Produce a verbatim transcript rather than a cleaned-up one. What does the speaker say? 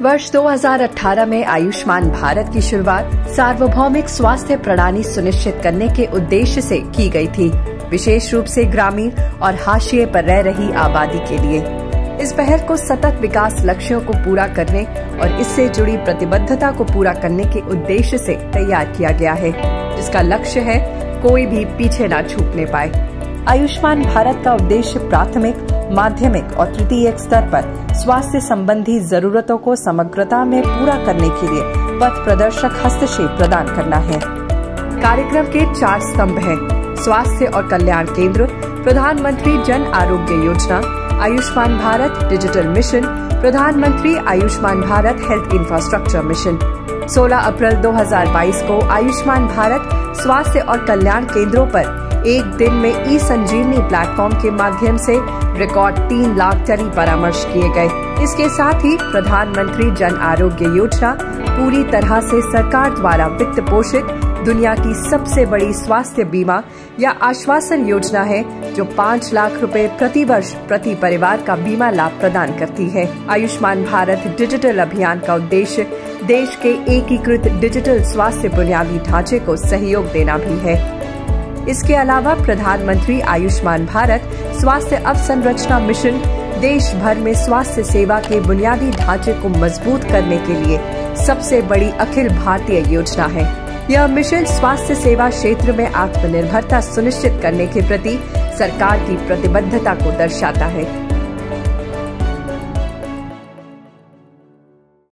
वर्ष दो हज़ार अठारह में आयुष्मान भारत की शुरुआत सार्वभौमिक स्वास्थ्य प्रणाली सुनिश्चित करने के उद्देश्य से की गई थी, विशेष रूप से ग्रामीण और हाशिए पर रह रही आबादी के लिए। इस पहल को सतत विकास लक्ष्यों को पूरा करने और इससे जुड़ी प्रतिबद्धता को पूरा करने के उद्देश्य से तैयार किया गया है, जिसका लक्ष्य है कोई भी पीछे न छूटने पाए। आयुष्मान भारत का उद्देश्य प्राथमिक, माध्यमिक और तृतीयक स्तर पर स्वास्थ्य संबंधी जरूरतों को समग्रता में पूरा करने के लिए पथ प्रदर्शक हस्तक्षेप प्रदान करना है। कार्यक्रम के चार स्तंभ हैं: स्वास्थ्य और कल्याण केंद्र, प्रधानमंत्री जन आरोग्य योजना, आयुष्मान भारत डिजिटल मिशन, प्रधानमंत्री Ayushman Bharat health infrastructure mission. सोलह अप्रैल दो हज़ार बाईस को आयुष्मान भारत स्वास्थ्य और कल्याण केंद्रों पर एक दिन में ई संजीवनी प्लेटफॉर्म के माध्यम से रिकॉर्ड तीन लाख टेली परामर्श किए गए। इसके साथ ही प्रधानमंत्री जन आरोग्य योजना पूरी तरह से सरकार द्वारा वित्त पोषित दुनिया की सबसे बड़ी स्वास्थ्य बीमा या आश्वासन योजना है, जो पाँच लाख रुपए प्रति वर्ष प्रति परिवार का बीमा लाभ प्रदान करती है। आयुष्मान भारत डिजिटल अभियान का उद्देश्य देश के एकीकृत डिजिटल स्वास्थ्य बुनियादी ढांचे को सहयोग देना भी है। इसके अलावा प्रधानमंत्री आयुष्मान भारत स्वास्थ्य अवसंरचना मिशन देश भर में स्वास्थ्य सेवा के बुनियादी ढांचे को मजबूत करने के लिए सबसे बड़ी अखिल भारतीय योजना है। यह मिशन स्वास्थ्य सेवा क्षेत्र में आत्मनिर्भरता सुनिश्चित करने के प्रति सरकार की प्रतिबद्धता को दर्शाता है।